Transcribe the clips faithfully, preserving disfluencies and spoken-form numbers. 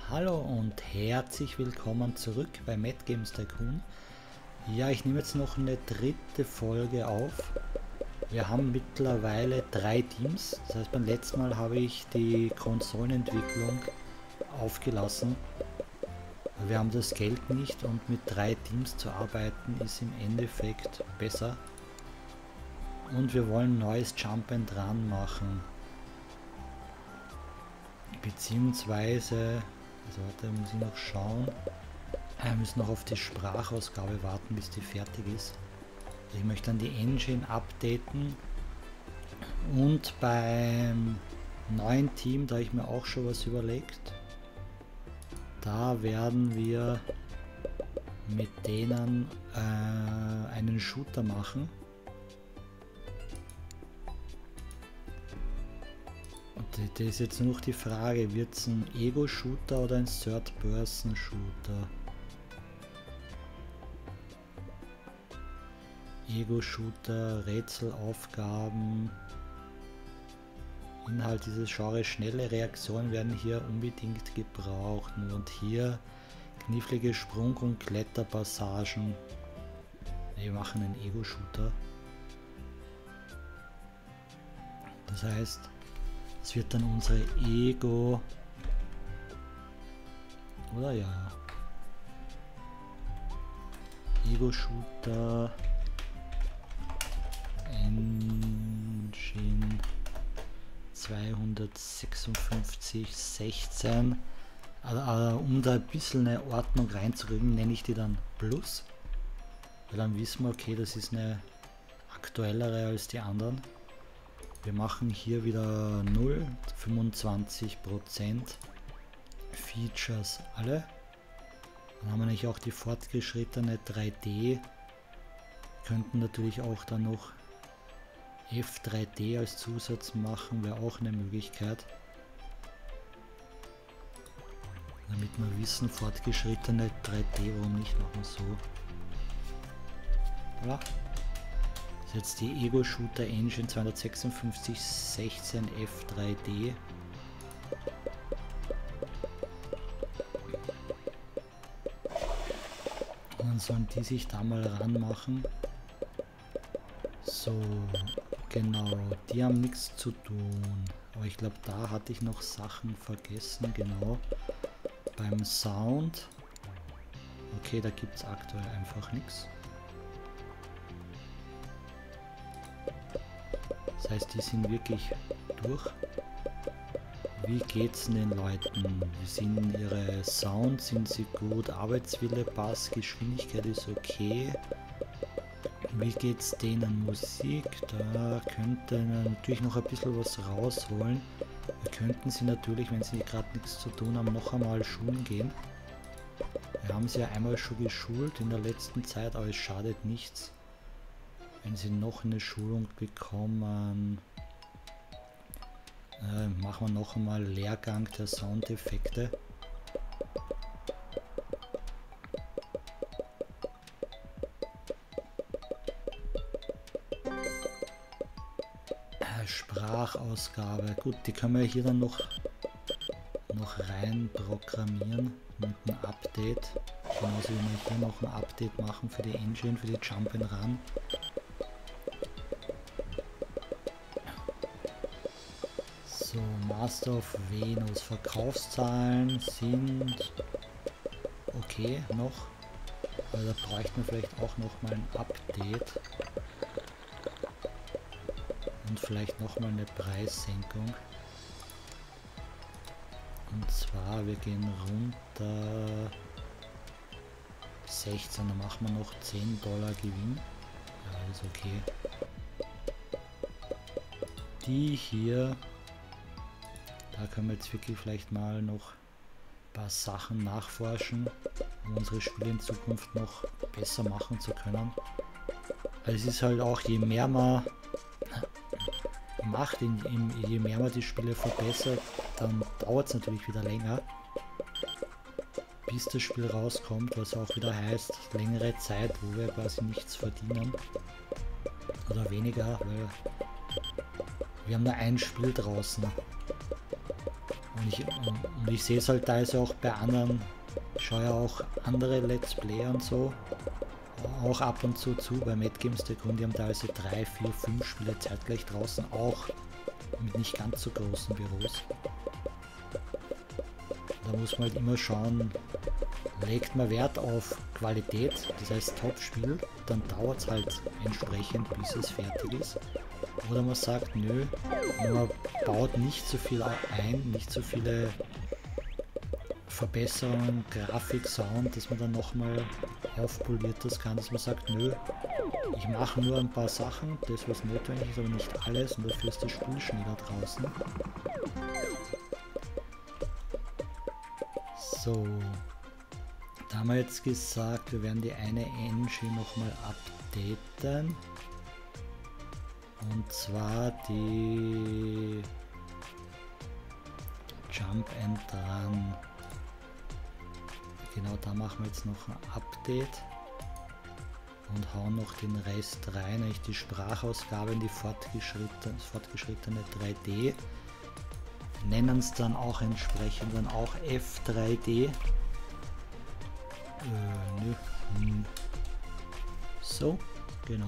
Hallo und herzlich willkommen zurück bei Mad Games Tycoon. Ja, ich nehme jetzt noch eine dritte Folge auf. Wir haben mittlerweile drei Teams. Das heißt, beim letzten Mal habe ich die Konsolenentwicklung aufgelassen. Wir haben das Geld nicht und mit drei Teams zu arbeiten ist im Endeffekt besser. Und wir wollen ein neues Jump and Run machen. Beziehungsweise... Also warte, muss ich noch schauen. Wir müssen noch auf die Sprachausgabe warten, bis die fertig ist. Also ich möchte dann die Engine updaten. Und beim neuen Team, da habe ich mir auch schon was überlegt. Da werden wir mit denen äh, einen Shooter machen. Das ist jetzt nur noch die Frage, wird es ein Ego-Shooter oder ein Third-Person-Shooter? Ego-Shooter, Rätselaufgaben, Inhalt dieses Genres, schnelle Reaktionen werden hier unbedingt gebraucht. Und hier knifflige Sprung- und Kletterpassagen. Wir machen einen Ego-Shooter. Das heißt, es wird dann unsere Ego, oder ja, Ego-Shooter Engine zweihundertsechsundfünfzig sechzehn, also, also, um da ein bisschen eine Ordnung reinzurücken, nenne ich die dann Plus, weil dann wissen wir, okay, das ist eine aktuellere als die anderen. Wir machen hier wieder null, fünfundzwanzig Prozent Features alle. Dann haben wir nämlich auch die fortgeschrittene drei D. Wir könnten natürlich auch dann noch F drei D als Zusatz machen, wäre auch eine Möglichkeit. Damit wir wissen, fortgeschrittene drei D, warum nicht, machen wir so. Ja. Das ist jetzt die Ego-Shooter Engine zweihundertsechsundfünfzig sechzehn F drei D. Und dann sollen die sich da mal ranmachen. So, genau, die haben nichts zu tun. Aber ich glaube, da hatte ich noch Sachen vergessen, genau. Beim Sound. Okay, da gibt es aktuell einfach nichts. Das heißt, die sind wirklich durch. Wie geht's den Leuten? Wie sind ihre Sound? Sind sie gut? Arbeitswille passt? Geschwindigkeit ist okay. Wie geht's denen? Musik? Da könnte natürlich noch ein bisschen was rausholen. Wir könnten sie natürlich, wenn sie gerade nichts zu tun haben, noch einmal schulen gehen. Wir haben sie ja einmal schon geschult in der letzten Zeit, aber es schadet nichts. Wenn sie noch eine Schulung bekommen, äh, machen wir noch einmal Lehrgang der Soundeffekte. Äh, Sprachausgabe, gut, die können wir hier dann noch, noch rein programmieren mit einem Update. Genauso wie wir hier noch ein Update machen für die Engine, für die Jump and Run. So, Master of Venus, Verkaufszahlen sind okay noch, aber da bräuchten wir vielleicht auch noch mal ein Update und vielleicht noch mal eine Preissenkung. Und zwar, wir gehen runter sechzehn, dann machen wir noch zehn Dollar Gewinn. Ja, ist okay. Die hier, da können wir jetzt wirklich vielleicht mal noch ein paar Sachen nachforschen, um unsere Spiele in Zukunft noch besser machen zu können. Also es ist halt auch, je mehr man macht, je mehr man die Spiele verbessert, dann dauert es natürlich wieder länger, bis das Spiel rauskommt, was auch wieder heißt, längere Zeit, wo wir quasi nichts verdienen. Oder weniger, weil wir haben nur ein Spiel draußen. Und ich, und ich sehe es halt teilweise auch bei anderen, ich schaue ja auch andere Let's Player und so, auch ab und zu zu, bei Mad Games der Grund, die haben teilweise drei, vier, fünf Spiele zeitgleich draußen, auch mit nicht ganz so großen Büros. Da muss man halt immer schauen, legt man Wert auf Qualität, das heißt Top-Spiel, dann dauert es halt entsprechend, bis es fertig ist. Oder man sagt, nö, man baut nicht so viel ein, nicht so viele Verbesserungen, Grafik, Sound, dass man dann nochmal aufpoliert das kann, dass man sagt, nö, ich mache nur ein paar Sachen, das was notwendig ist, aber nicht alles und dafür ist das Spiel schneller draußen. So, da haben wir jetzt gesagt, wir werden die eine Engine nochmal updaten. Und zwar die Jump and Run. Genau, da machen wir jetzt noch ein Update und hauen noch den Rest rein, nämlich die Sprachausgabe in die fortgeschrittene, fortgeschrittene drei D. Nennen es dann auch entsprechend dann auch F drei D. Äh, nö. Hm. So, genau.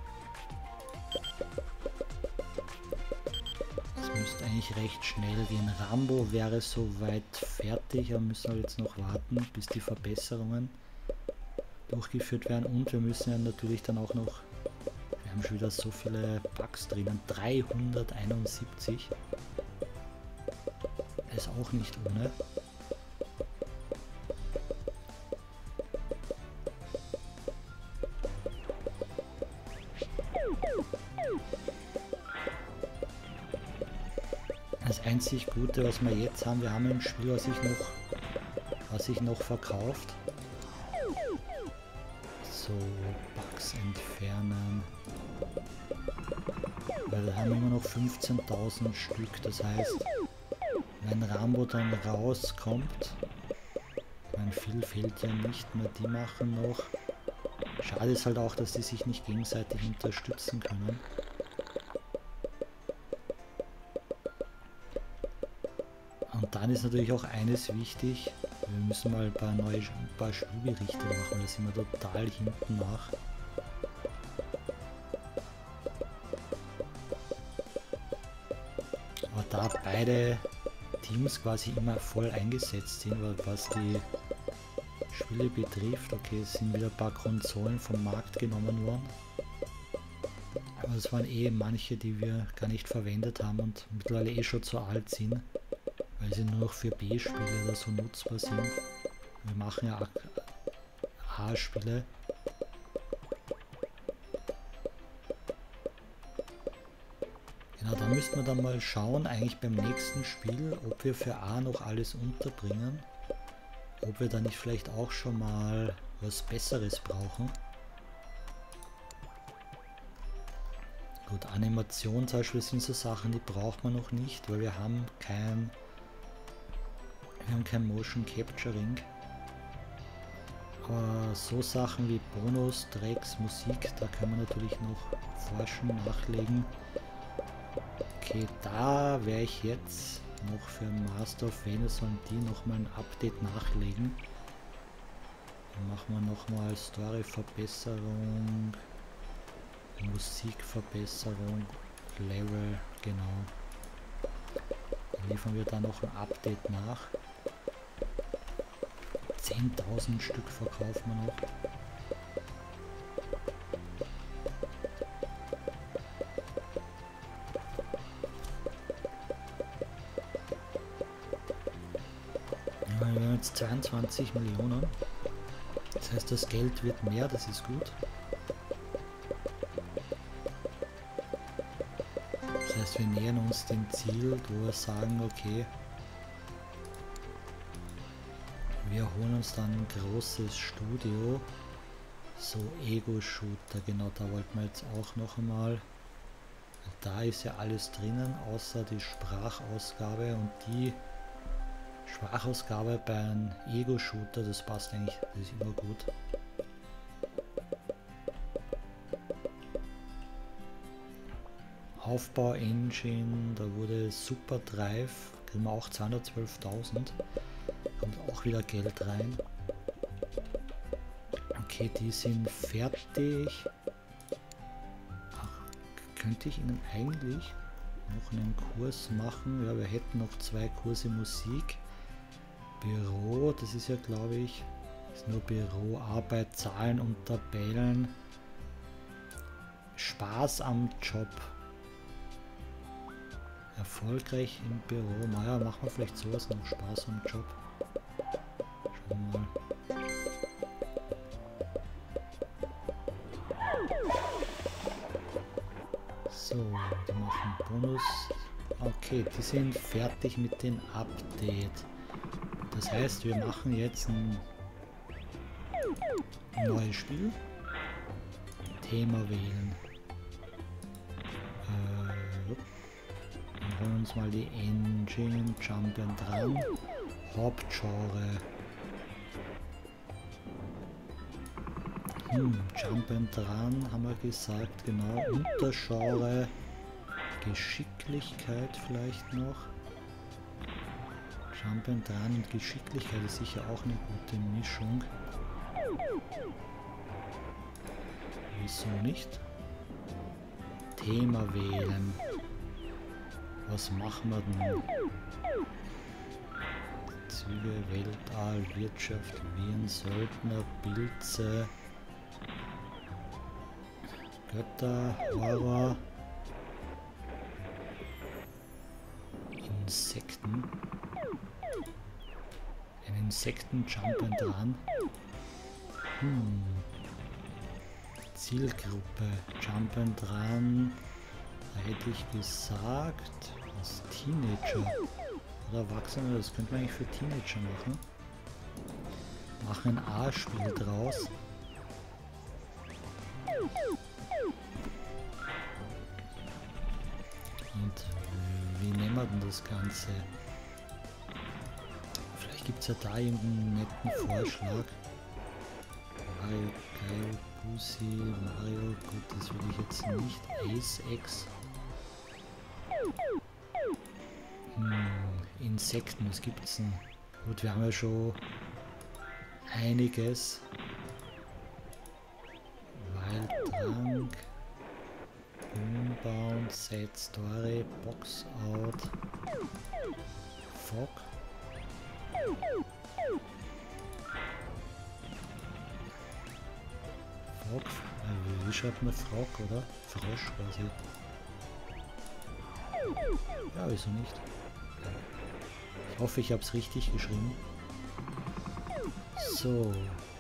Das müsste eigentlich recht schnell gehen. Rambo wäre soweit fertig, aber müssen wir jetzt noch warten, bis die Verbesserungen durchgeführt werden. Und wir müssen ja natürlich dann auch noch, wir haben schon wieder so viele Bugs drinnen, dreihunderteinundsiebzig. Ist auch nicht ohne. Das einzig Gute, was wir jetzt haben, wir haben ein Spiel, was sich noch, was sich noch verkauft. So, Bugs entfernen. Weil wir haben immer noch fünfzehntausend Stück, das heißt, wenn Rambo dann rauskommt, mein viel fehlt ja nicht mehr, die machen noch. Schade ist halt auch, dass die sich nicht gegenseitig unterstützen können. Und dann ist natürlich auch eines wichtig, wir müssen mal ein paar neue ein paar Spielberichte machen, da sind wir total hinten nach. Aber da beide Teams quasi immer voll eingesetzt sind, was die Spiele betrifft. Okay, es sind wieder ein paar Konsolen vom Markt genommen worden. Aber es waren eh manche, die wir gar nicht verwendet haben und mittlerweile eh schon zu alt sind, weil sie nur noch für B-Spiele oder so nutzbar sind. Wir machen ja A-Spiele. Genau, da müssten wir dann mal schauen, eigentlich beim nächsten Spiel, ob wir für A noch alles unterbringen. Ob wir da nicht vielleicht auch schon mal was Besseres brauchen. Gut, Animation zum Beispiel sind so Sachen, die braucht man noch nicht, weil wir haben kein, wir haben kein Motion Capturing. Aber so Sachen wie Bonus, Tracks, Musik, da können wir natürlich noch forschen, nachlegen. Okay, da wäre ich jetzt noch für Master of Venus und die nochmal ein Update nachlegen. Dann machen wir nochmal Story-Verbesserung, Musikverbesserung, Level, genau. Dann liefern wir da noch ein Update nach. zehntausend Stück verkaufen wir noch. Ja, wir haben jetzt zweiundzwanzig Millionen. Das heißt, das Geld wird mehr, das ist gut. Das heißt, wir nähern uns dem Ziel, wo wir sagen, okay, wir holen uns dann ein großes Studio, so Ego-Shooter, genau, da wollten wir jetzt auch noch einmal, da ist ja alles drinnen, außer die Sprachausgabe, und die Sprachausgabe beim Ego-Shooter, das passt eigentlich, das ist immer gut. Aufbau-Engine, da wurde Super Drive Kriegen wir auch zweihundertzwölftausend. Kommt auch wieder Geld rein. Okay, die sind fertig. Ach, könnte ich ihnen eigentlich noch einen Kurs machen? Ja, wir hätten noch zwei Kurse Musik. Büro, das ist ja, glaube ich, ist nur Büro, Arbeit, Zahlen und Tabellen. Spaß am Job. Erfolgreich im Büro. Naja, machen wir vielleicht sowas noch. Spaß am Job. Schauen wir mal. So, die machen Bonus. Okay, die sind fertig mit dem Update. Das heißt, wir machen jetzt ein neues Spiel. Thema wählen. Äh, wir holen uns mal die Engine, Jump and Run, Hauptgenre. Hm, Jump and Run haben wir gesagt, genau. Untergenre, Geschicklichkeit vielleicht noch. Jump and Run und Geschicklichkeit ist sicher auch eine gute Mischung. Wieso nicht? Thema wählen. Was machen wir denn? Züge, Weltall, Wirtschaft, Wien, Söldner, Pilze, Götter, Horror, Insekten. Ein Insekten Jump and Run. Hm. Zielgruppe Jump and Run. Da hätte ich gesagt, was Teenager oder Erwachsene, das könnte man eigentlich für Teenager machen. Machen ein A-Spiel draus. Und wie nennen wir denn das Ganze? Vielleicht gibt es ja da irgendeinen netten Vorschlag. Mario, geil, Pussy, Mario, gut, das will ich jetzt nicht. Ace X. Hm, Insekten, was gibt's denn? Gut, wir haben ja schon einiges. Wildrank, Boombound, Sad Story, Box Out, Fog. Frog, äh, wie schreibt man Frog, oder? Frosch quasi. Ja, wieso nicht? Ich hoffe, ich habe es richtig geschrieben. So.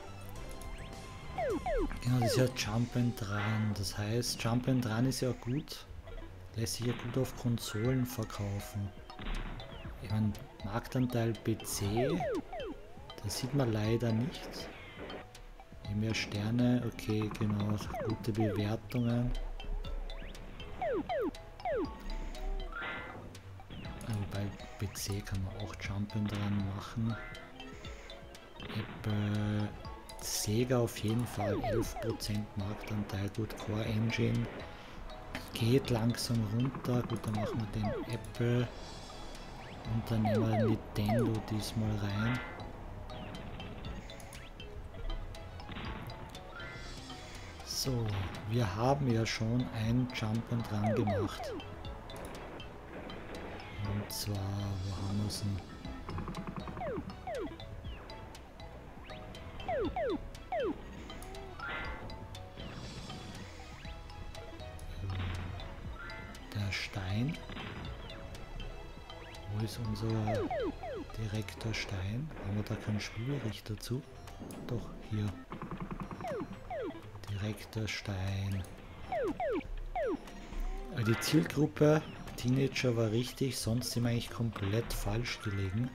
Genau, das ist ja Jump and Run. Das heißt, Jump and Run ist ja gut. Lässt sich ja gut auf Konsolen verkaufen. Ich meine, Marktanteil P C, das sieht man leider nicht. Je mehr Sterne, okay, genau, gute Bewertungen. Also bei P C kann man auch Jump and Run machen. Apple, Sega auf jeden Fall, elf Prozent Marktanteil, gut, Core Engine. Geht langsam runter, gut, dann machen wir den Apple. Und dann nehmen wir Nintendo diesmal rein. So, wir haben ja schon ein Jump and Run gemacht. Und zwar, wo haben wir es denn? Der Stein. Wo ist unser Direktor Stein? Haben wir da keinen Spielbericht dazu? Doch, hier. Direktor Stein. Die Zielgruppe Teenager war richtig, sonst sind wir eigentlich komplett falsch gelegen.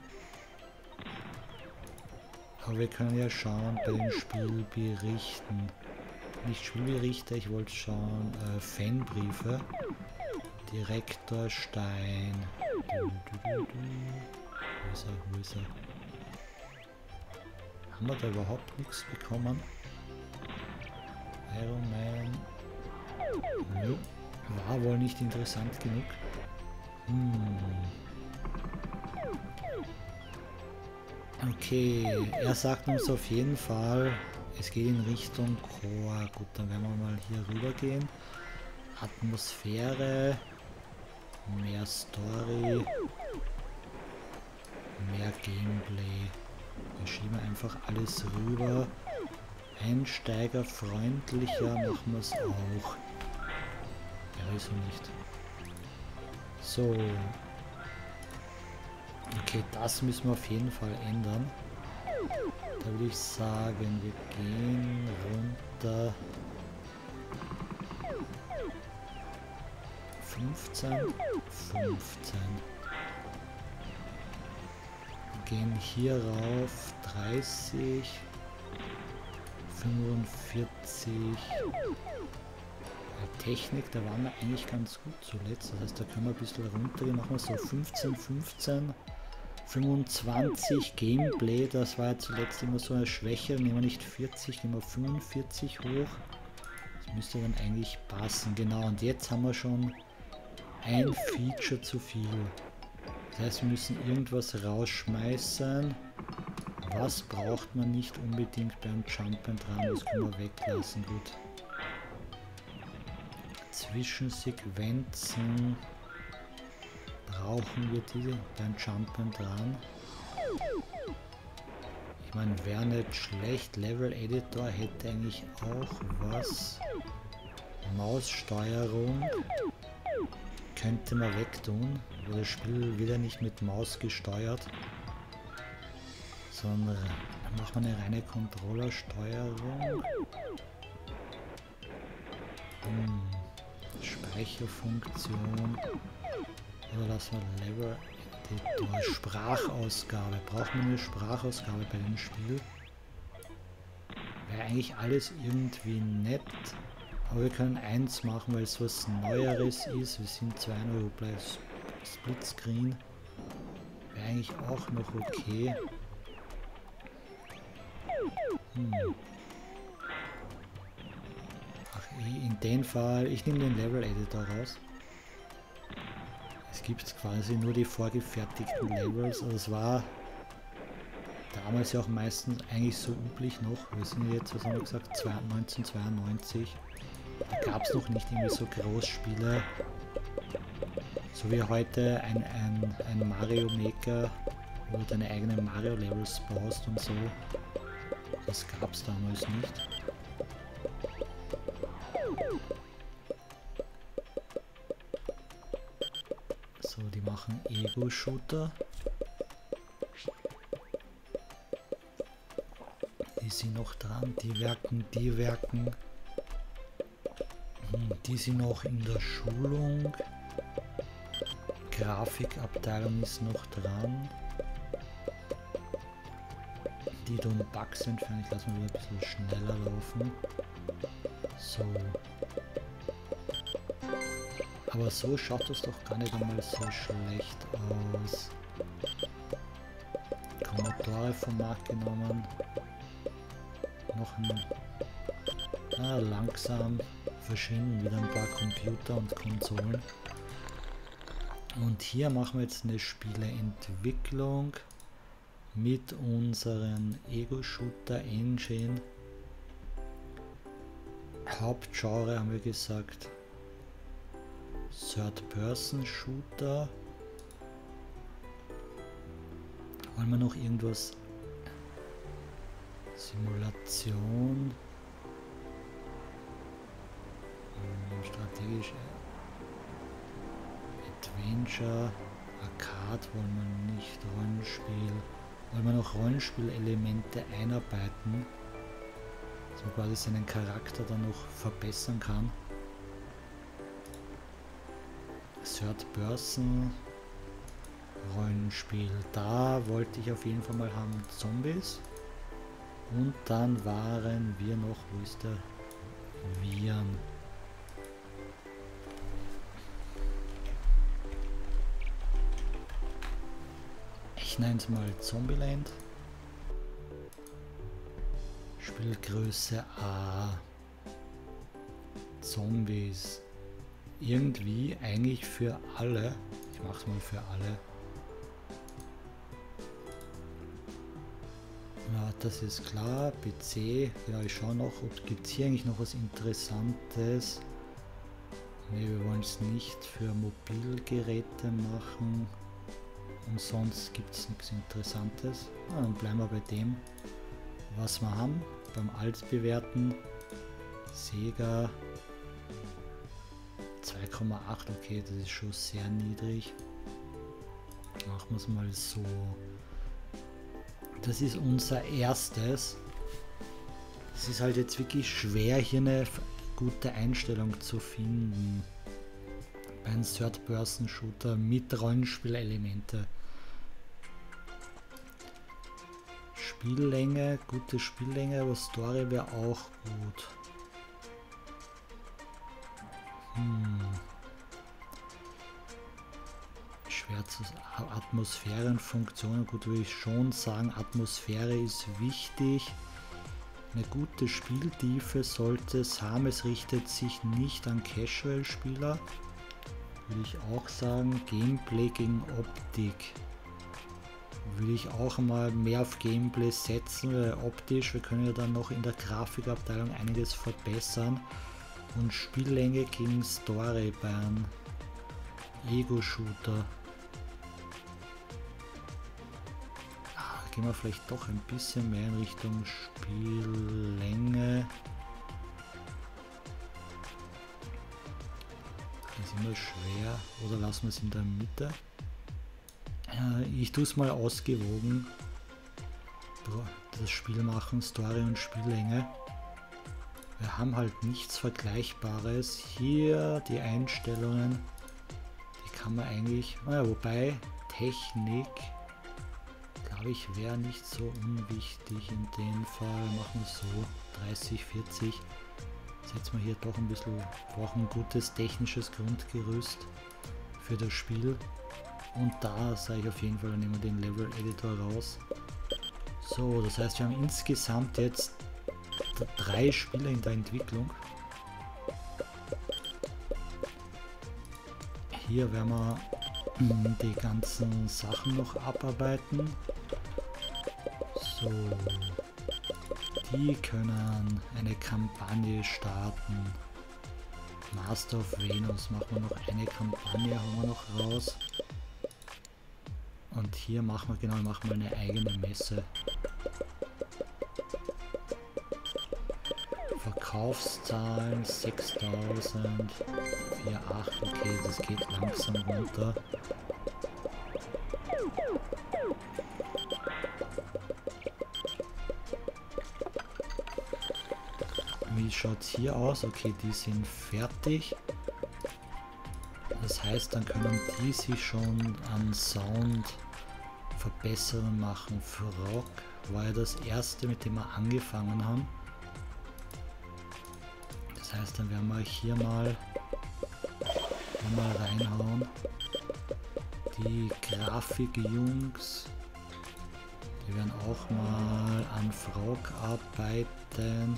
Aber wir können ja schauen bei den Spielberichten. Nicht Spielberichte, ich wollte schauen, äh, Fanbriefe. Direktor Stein. Du, du, du, du. Wo ist er? Wo ist er? Haben wir da überhaupt nichts bekommen? Iron Man. No. War wohl nicht interessant genug. Hm. Okay, er sagt uns auf jeden Fall, es geht in Richtung Core. Gut, dann werden wir mal hier rüber gehen. Atmosphäre, mehr Story, mehr Gameplay. Wir schieben einfach alles rüber. Einsteigerfreundlicher machen wir es auch. Ja, wieso nicht? So. Okay, das müssen wir auf jeden Fall ändern. Da würde ich sagen, wir gehen runter. fünfzehn, fünfzehn. Wir gehen hier rauf, dreißig, fünfundvierzig. Technik, da waren wir eigentlich ganz gut zuletzt. Das heißt, da können wir ein bisschen runtergehen. Machen wir so fünfzehn, fünfzehn, fünfundzwanzig. Gameplay, das war ja zuletzt immer so eine Schwäche. Nehmen wir nicht vierzig, nehmen wir fünfundvierzig hoch. Das müsste dann eigentlich passen. Genau, und jetzt haben wir schon ein Feature zu viel. Das heißt, wir müssen irgendwas rausschmeißen. Was braucht man nicht unbedingt beim Jumpen dran? Das können wir weglassen. Gut. Zwischensequenzen brauchen wir die beim Jumpen dran. Ich meine, wäre nicht schlecht. Level Editor hätte eigentlich auch was. Maussteuerung könnte man wegtun, weil das Spiel wieder nicht mit Maus gesteuert, sondern dann macht man eine reine Controllersteuerung. Hm. Speicherfunktion, oder lassen wir Level Editor. Sprachausgabe, braucht man eine Sprachausgabe bei dem Spiel? Wäre eigentlich alles irgendwie nett, aber wir können eins machen, weil es was Neueres ist. Wir sind zwei Euro bei Splitscreen, wäre eigentlich auch noch okay. Hm. In dem Fall, ich nehme den Level Editor raus. Es gibt quasi nur die vorgefertigten Levels. Also es war damals ja auch meistens eigentlich so üblich noch. Wir sind jetzt, was haben wir gesagt, neunzehnhundertzweiundneunzig. Da gab es noch nicht irgendwie so Großspiele. So wie heute ein, ein, ein Mario Maker, wo du deine eigenen Mario Levels baust und so. Das gab es damals nicht. So, die machen Ego-Shooter. Die sind noch dran, die werken, die werken. Hm, die sind noch in der Schulung. Grafikabteilung ist noch dran. Die tun Bugs entfernen. Ich lasse mal wieder ein bisschen schneller laufen. So. Aber so schaut das doch gar nicht einmal so schlecht aus. Commodore vom Markt genommen. Noch ein... Ah, langsam verschwinden wieder ein paar Computer und Konsolen. Und hier machen wir jetzt eine Spieleentwicklung mit unseren Ego-Shooter Engine. Hauptgenre haben wir gesagt Third-Person-Shooter. Wollen wir noch irgendwas? Simulation. Hm, strategisch. Adventure. Arcade wollen wir nicht. Rollenspiel. Wollen wir noch Rollenspielelemente einarbeiten, dass man quasi seinen Charakter dann noch verbessern kann. Third Person Rollenspiel. Da wollte ich auf jeden Fall mal haben Zombies. Und dann waren wir noch, wo ist der Viren? Ich nenne es mal Zombieland. Spielgröße A. Zombies. Irgendwie eigentlich für alle. Ich mache es mal für alle. Ja, das ist klar. P C, genau, ich schaue noch, ob gibt es hier eigentlich noch was Interessantes. Ne, wir wollen es nicht für Mobilgeräte machen. Und sonst gibt es nichts Interessantes. Ah, dann bleiben wir bei dem, was wir haben. Beim Altbewerten. Sega zwei Komma acht, okay, das ist schon sehr niedrig. Machen wir es mal so. Das ist unser erstes. Es ist halt jetzt wirklich schwer, hier eine gute Einstellung zu finden. Bei einem Third-Person-Shooter mit Rollenspielelemente. Spiellänge, gute Spiellänge, aber Story wäre auch gut. Hm. Schwer zu sagen. Atmosphäre und Funktionen, gut, würde ich schon sagen, Atmosphäre ist wichtig. Eine gute Spieltiefe sollte es haben, es richtet sich nicht an Casual-Spieler. Würde ich auch sagen, Gameplay gegen Optik. Würde ich auch mal mehr auf Gameplay setzen, weil optisch, wir können ja dann noch in der Grafikabteilung einiges verbessern. Und Spiellänge gegen Story bei einem Ego-Shooter. Ah, gehen wir vielleicht doch ein bisschen mehr in Richtung Spiellänge. Das ist immer schwer. Oder lassen wir es in der Mitte. Äh, ich tue es mal ausgewogen. Das Spiel machen, Story und Spiellänge. Wir haben halt nichts Vergleichbares. Hier die Einstellungen, die kann man eigentlich, naja, wobei Technik, glaube ich, wäre nicht so unwichtig in dem Fall. Machen wir so dreißig, vierzig. Setzen wir hier doch ein bisschen, brauchen ein gutes technisches Grundgerüst für das Spiel. Und da sage ich auf jeden Fall, dann nehmen wir den Level Editor raus. So, das heißt, wir haben insgesamt jetzt drei Spiele in der Entwicklung. Hier werden wir die ganzen Sachen noch abarbeiten. So, die können eine Kampagne starten. Master of Venus machen wir noch eine Kampagne, haben wir noch raus. Und hier machen wir genau, machen wir eine eigene Messe. Verkaufszahlen sechstausend, vier Komma acht, okay, das geht langsam runter. Wie schaut es hier aus? Okay, die sind fertig. Das heißt, dann können die sich schon an Sound Verbesserungen machen. Für Rock war ja das erste, mit dem wir angefangen haben. Das heißt, dann werden wir hier mal, mal reinhauen. Die Grafikjungs, die werden auch mal an Frog arbeiten.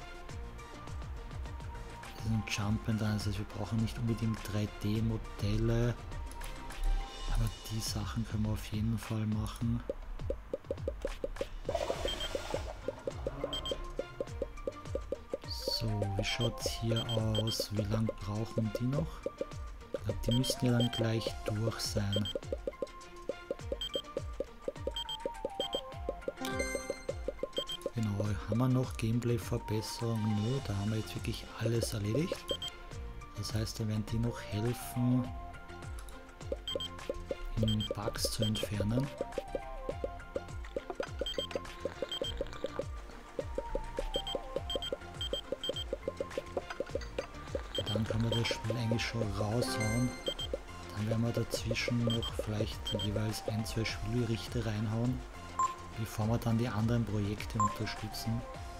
Das ist ein Jump and Run, das heißt, wir brauchen nicht unbedingt drei D Modelle, aber die Sachen können wir auf jeden Fall machen. So, wie schaut es hier aus? Wie lange brauchen die noch? Ich glaube, die müssten ja dann gleich durch sein. Genau, haben wir noch Gameplay-Verbesserungen? Nö, da haben wir jetzt wirklich alles erledigt. Das heißt, da werden die noch helfen, Bugs zu entfernen. Dann kann man das Spiel eigentlich schon raushauen. Dann werden wir dazwischen noch vielleicht jeweils ein, zwei Spielberichte reinhauen, bevor wir dann die anderen Projekte unterstützen.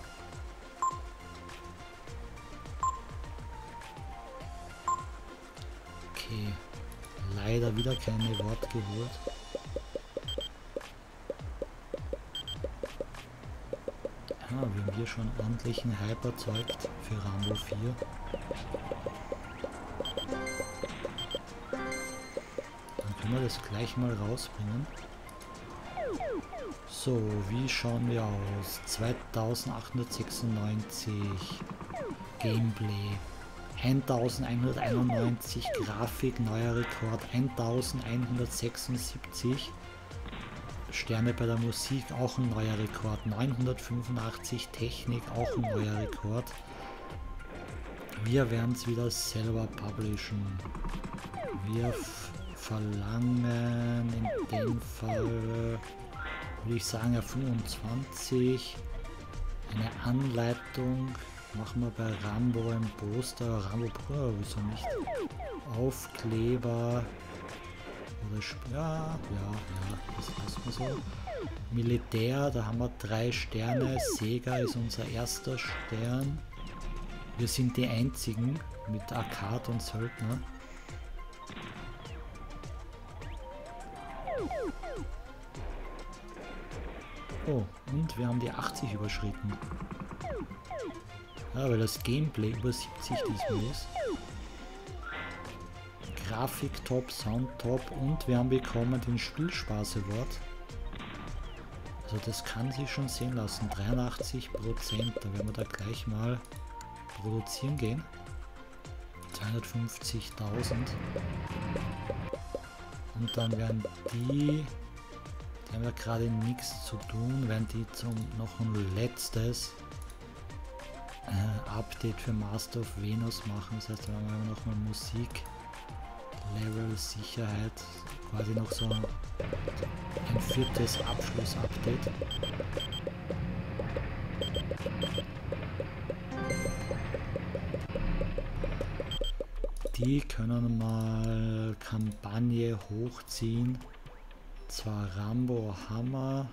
Okay, leider wieder keine Wort geholt. Ja, wir haben hier schon ordentlichen Hype erzeugt für Rambo vier. Dann können wir das gleich mal rausbringen. So, wie schauen wir aus? zweitausendachthundertsechsundneunzig Gameplay, eintausendeinhunderteinundneunzig Grafik, neuer Rekord, eintausendeinhundertsechsundsiebzig Sterne bei der Musik, auch ein neuer Rekord, neunhundertfünfundachtzig Technik, auch ein neuer Rekord. Wir werden es wieder selber publishen. Wir verlangen in dem Fall, würde ich sagen, fünfundzwanzig. Eine Anleitung machen wir bei Rambo im Poster. Rambo, oh, wieso nicht? Aufkleber. Oder ja, ja, ja, das lassen wir so. Militär, da haben wir drei Sterne. Sega ist unser erster Stern. Wir sind die einzigen mit Arcade und Söldner. Oh, und wir haben die achtzig überschritten. Ja, weil das Gameplay über siebzig diesmal ist. Grafik top, Sound top und wir haben bekommen den Spielspaß Award. Also das kann sich schon sehen lassen. dreiundachtzig Prozent, da werden wir da gleich mal produzieren gehen. zweihundertfünfzigtausend. Und dann werden die, die haben ja gerade nichts zu tun, werden die zum noch ein letztes äh, Update für Master of Venus machen. Das heißt, da werden wir noch mal Musik, Level, Sicherheit, quasi noch so ein viertes Abschluss-Update. Die können mal Kampagne hochziehen. Zwar Rambo Hammer.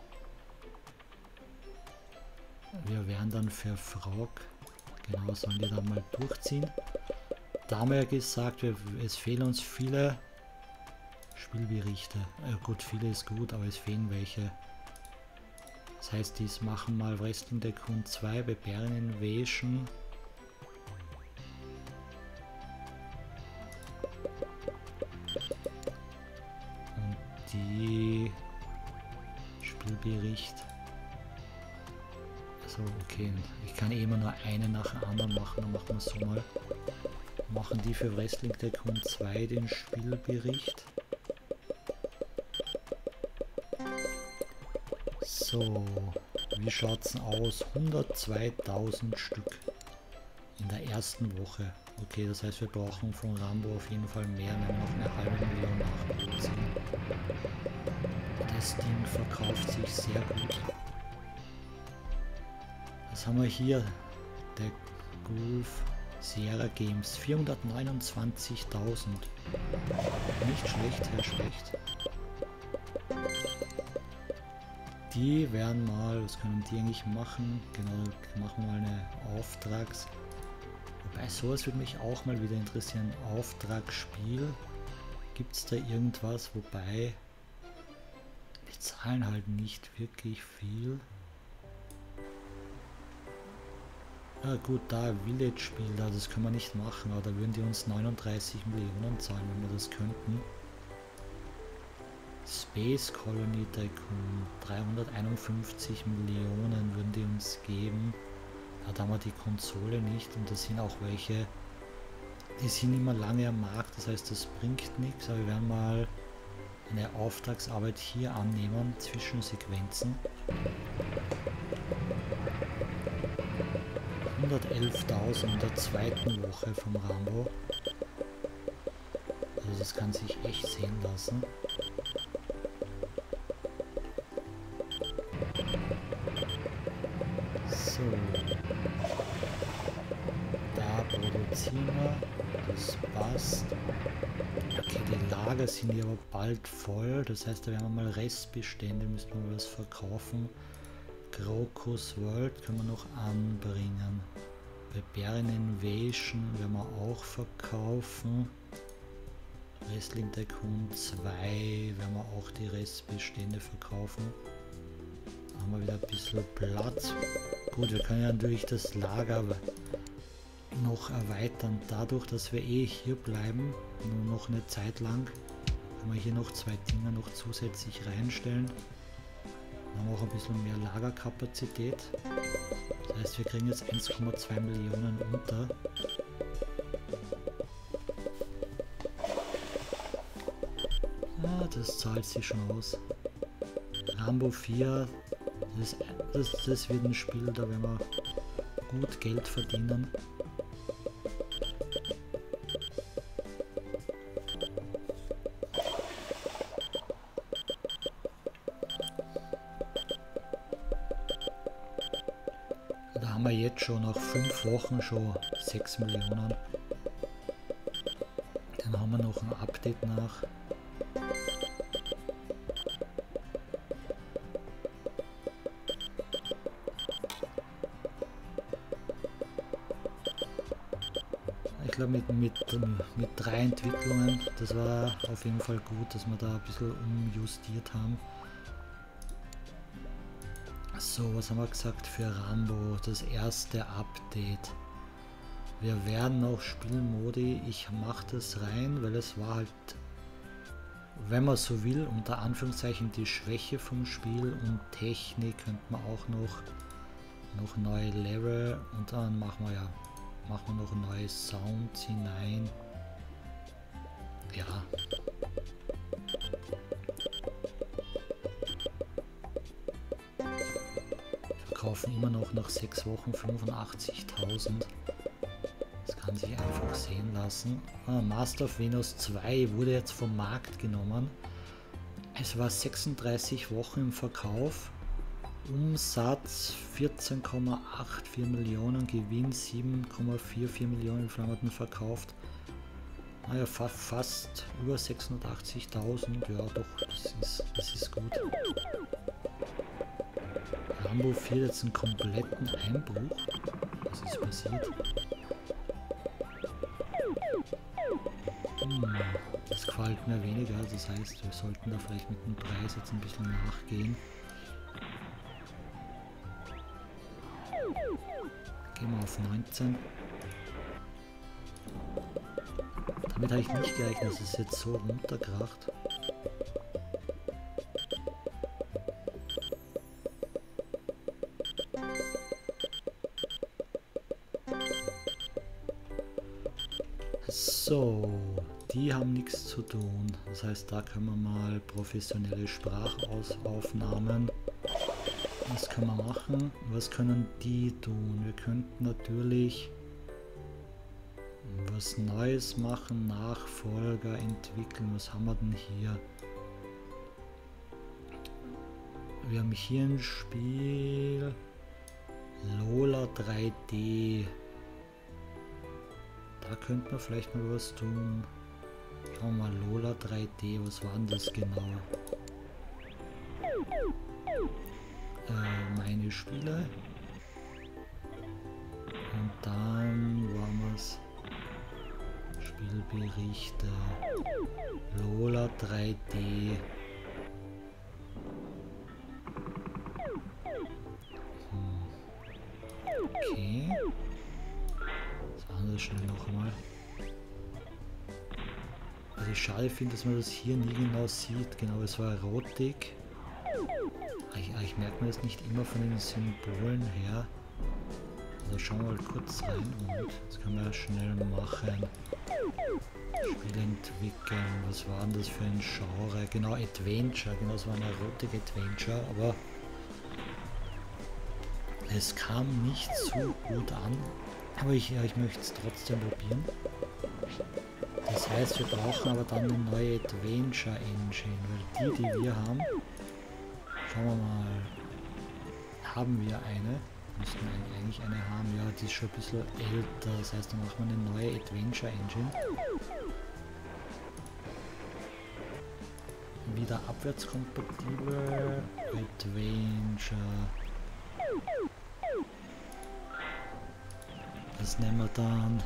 Wir werden dann für Frog, genau, sollen die dann mal durchziehen. Da haben wir ja gesagt, wir, es fehlen uns viele Spielberichte. Äh, gut, viele ist gut, aber es fehlen welche. Das heißt, dies machen mal Wrestling Tycoon zwei, Barbarian Invasion. Und die Spielbericht. Also okay, ich kann eh immer nur eine nach dem anderen machen, dann machen wir es so mal. Machen die für Wrestling Tycoon zwei den Spielbericht. So, wie schaut es aus? hundertzweitausend Stück in der ersten Woche. Okay, das heißt, wir brauchen von Rambo auf jeden Fall mehr, wenn wir noch eine halbe Million nachproduzieren. Das Ding verkauft sich sehr gut. Was haben wir hier? Der Golf Sierra Games, vierhundertneunundzwanzigtausend. Nicht schlecht, sehr schlecht. Die werden mal, was können die eigentlich machen? Genau, machen wir mal eine Auftrags. Wobei, sowas würde mich auch mal wieder interessieren. Auftragsspiel. Gibt es da irgendwas? Wobei, die zahlen halt nicht wirklich viel. Ja gut, da Village-Spiel, da, das können wir nicht machen, aber da würden die uns neununddreißig Millionen zahlen, wenn wir das könnten. Space Colony Tycoon, dreihunderteinundfünfzig Millionen würden die uns geben. Ja, da haben wir die Konsole nicht und das sind auch welche, die sind immer lange am Markt, das heißt, das bringt nichts, aber wir werden mal eine Auftragsarbeit hier annehmen, Zwischensequenzen. hundertelftausend in der zweiten Woche vom Rambo. Also das kann sich echt sehen lassen. So. Da produzieren wir. Das passt. Okay, die Lager sind hier aber bald voll. Das heißt, da werden wir mal Restbestände, müssen wir was verkaufen. Crocus World können wir noch anbringen. Barbarian Invasion werden wir auch verkaufen. Wrestling Tycoon zwei werden wir auch die Restbestände verkaufen. Da haben wir wieder ein bisschen Platz. Gut, wir können ja natürlich das Lager noch erweitern. Dadurch, dass wir eh hier bleiben, nur noch eine Zeit lang, können wir hier noch zwei Dinge noch zusätzlich reinstellen. Dann haben wir auch ein bisschen mehr Lagerkapazität. Das heißt, wir kriegen jetzt eins Komma zwei Millionen unter. Ja, das zahlt sich schon aus. Rambo vier, das, das, das wird ein Spiel, da werden wir gut Geld verdienen. Da haben wir jetzt schon nach fünf Wochen schon sechs Millionen. Dann haben wir noch ein Update nach. Ich glaube mit, mit, mit drei Entwicklungen, das war auf jeden Fall gut, dass wir da ein bisschen umjustiert haben. So, was haben wir gesagt für Rambo? Das erste Update. Wir werden auch Spielmodi, ich mache das rein, weil es war halt, wenn man so will, unter Anführungszeichen die Schwäche vom Spiel, und Technik könnte man auch noch, noch neue Level, und dann machen wir ja machen wir noch neue Sounds hinein. Ja. Wir kaufen immer noch nach sechs Wochen fünfundachtzigtausend. Das kann sich einfach sehen lassen. Ah, Master of Venus zwei wurde jetzt vom Markt genommen. Es war sechsunddreißig Wochen im Verkauf. Umsatz vierzehn Komma vierundachtzig Millionen, Gewinn sieben Komma vierundvierzig Millionen, wie viel haben wir denn verkauft? Naja, fa fast über sechshundertachtzigtausend, ja doch, das ist, das ist gut. Rambo vier jetzt einen kompletten Einbruch, was ist passiert? Hm, das gefällt mir weniger, das heißt, wir sollten da vielleicht mit dem Preis jetzt ein bisschen nachgehen. Gehen wir auf neunzehn. Damit habe ich nicht gerechnet, dass es jetzt so runterkracht. So, die haben nichts zu tun. Das heißt, da können wir mal professionelle Sprachaufnahmen. Was können wir machen? Was können die tun? Wir könnten natürlich was Neues machen, Nachfolger entwickeln. Was haben wir denn hier? Wir haben hier ein Spiel Lola drei D. Da könnte man vielleicht mal was tun. Schauen wir mal, Lola drei D, was war denn das genau? Äh, meine Spiele. Und dann waren wir es. Spielberichte. Lola drei D. Hm. Okay. Das schnell noch einmal. Was ich schade finde, dass man das hier nie genau sieht. Genau, es war Erotik. Ich, ich merke mir das nicht immer von den Symbolen her. Also schauen wir mal kurz rein und das können wir schnell machen. Spiel entwickeln. Was war denn das für ein Genre? Genau, Adventure. Genau, es war ein Erotik-Adventure, aber es kam nicht so gut an. Aber ich, ja, ich möchte es trotzdem probieren. Das heißt, wir brauchen aber dann eine neue Adventure Engine, weil die, die wir haben, schauen wir mal, haben wir eine? Müssten wir eigentlich eine haben, ja, die ist schon ein bisschen älter, das heißt, dann machen wir eine neue Adventure Engine. Wieder abwärtskompatibel, Adventure. Das nehmen wir dann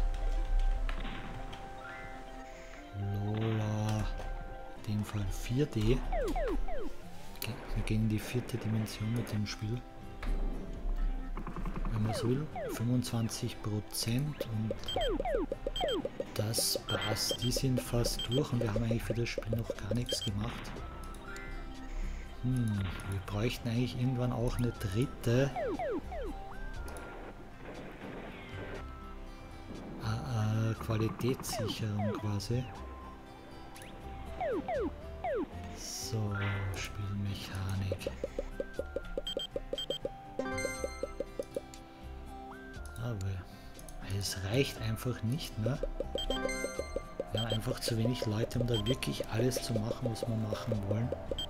Lola, in dem Fall vier D. Okay, wir gehen in die vierte Dimension mit dem Spiel. Wenn man so will, fünfundzwanzig Prozent und das passt. Die sind fast durch und wir haben eigentlich für das Spiel noch gar nichts gemacht. Hm, wir bräuchten eigentlich irgendwann auch eine dritte. Äh, äh, Qualitätssicherung quasi. So, Spielmechanik. Aber es reicht einfach nicht mehr. Wir haben einfach zu wenig Leute, um da wirklich alles zu machen, was wir machen wollen.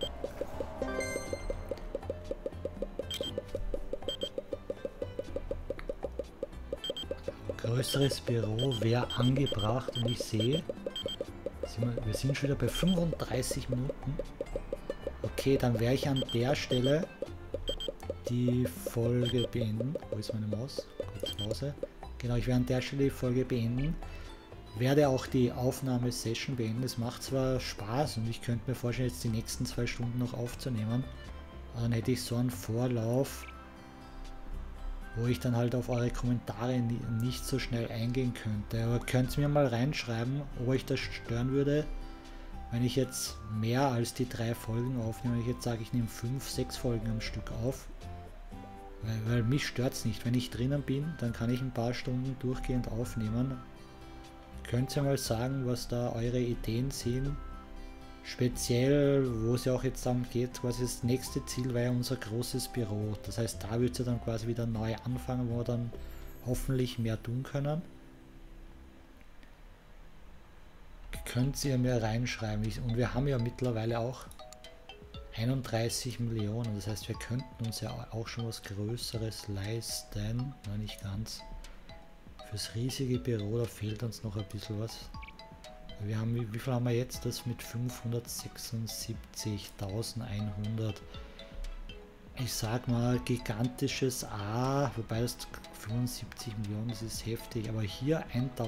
Ein größeres Büro wäre angebracht und ich sehe, wir sind schon wieder bei fünfunddreißig Minuten. Okay, dann werde ich an der Stelle die Folge beenden. Wo ist meine Maus? Kurz Pause. Genau, ich werde an der Stelle die Folge beenden. Werde auch die Aufnahmesession beenden. Es macht zwar Spaß und ich könnte mir vorstellen, jetzt die nächsten zwei Stunden noch aufzunehmen. Aber dann hätte ich so einen Vorlauf, wo ich dann halt auf eure Kommentare nicht so schnell eingehen könnte. Aber könnt ihr mir mal reinschreiben, ob euch das stören würde, wenn ich jetzt mehr als die drei Folgen aufnehme. Wenn ich jetzt sage, ich nehme fünf, sechs Folgen am Stück auf. Weil, weil mich stört es nicht. Wenn ich drinnen bin, dann kann ich ein paar Stunden durchgehend aufnehmen. Könnt ihr mal sagen, was da eure Ideen sind? Speziell, wo es ja auch jetzt darum geht, quasi das nächste Ziel war ja unser großes Büro. Das heißt, da wird es ja dann quasi wieder neu anfangen, wo wir dann hoffentlich mehr tun können. Könnt ihr mir reinschreiben. Und wir haben ja mittlerweile auch einunddreißig Millionen. Das heißt, wir könnten uns ja auch schon was Größeres leisten. Nein, nicht ganz. Fürs riesige Büro, da fehlt uns noch ein bisschen was. Wir haben, wie viel haben wir jetzt? Das mit fünfhundertsechsundsiebzigtausendeinhundert. Ich sag mal gigantisches A, wobei das fünfundsiebzig Millionen, das ist heftig, aber hier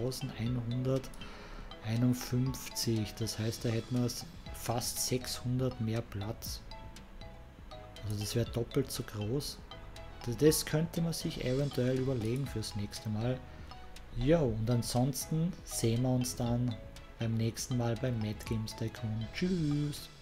eintausendeinhunderteinundfünfzig, das heißt, da hätten wir fast sechshundert mehr Platz. Also das wäre doppelt so groß. Das, das könnte man sich eventuell überlegen fürs nächste Mal. Ja, und ansonsten sehen wir uns dann beim nächsten Mal beim Mad Games Tycoon. Tschüss!